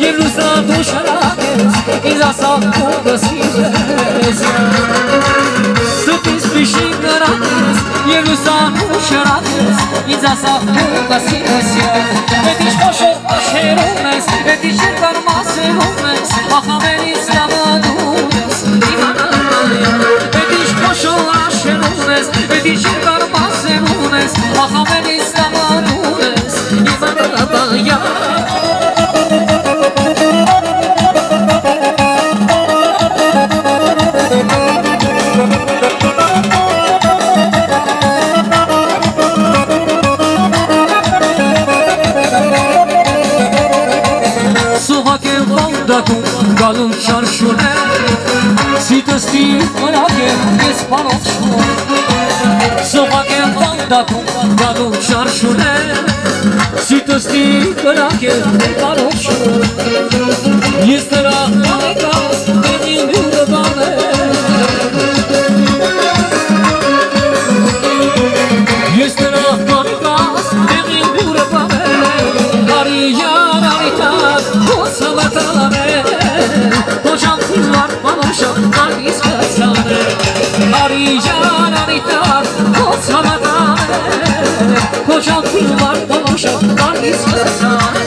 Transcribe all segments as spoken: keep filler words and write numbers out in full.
Ilustrado xaraques E já sabe como assim Să fiți prișingărates Ilustrado xaraques E já sabe como assim Vedici poșo așerumes Vedici circar maserumes Ahameris la mădunes Vedici poșo așerumes Vedici circar maserumes Ahameris la mădunes Imane la baia Galul șarșune Si te stii mănake Ești palotșune Să facă bandatul Galul șarșune Si te stii mănake Ești palotșune Este la manicas De nimiură bane Este la manicas De nimiură bane Arian aritat O să mă tălame Hocam filmar panoşam Nariz kazane Arijan aritar Kotsamadane Hocam filmar panoşam Nariz kazane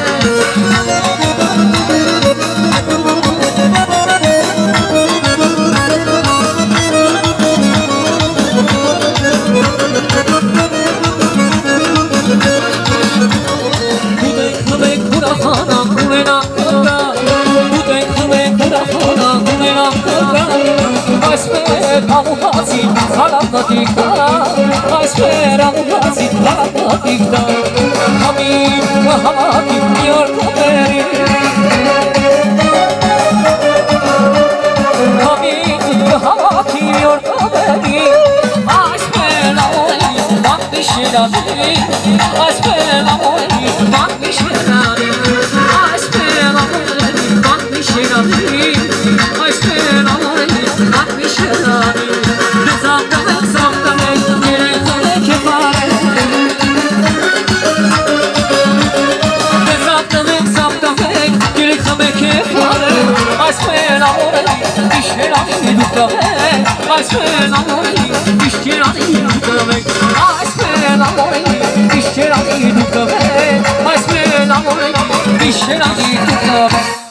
Amuhazi, alamatikta Aspera amuhazi, alamatikta Hamim, hamakim, yorkomeri Hamim, hamakim, yorkomeri Aspera amuhazi, bakbişirani Aspera amuhazi, bakbişirani Aspera amuhazi, bakbişirani Aspera amuhazi, bakbişirani I spend a morning, ich gehe an die Luke weg. I spend a morning, ich gehe an die Luke weg. I spend a morning, ich gehe an die Luke weg.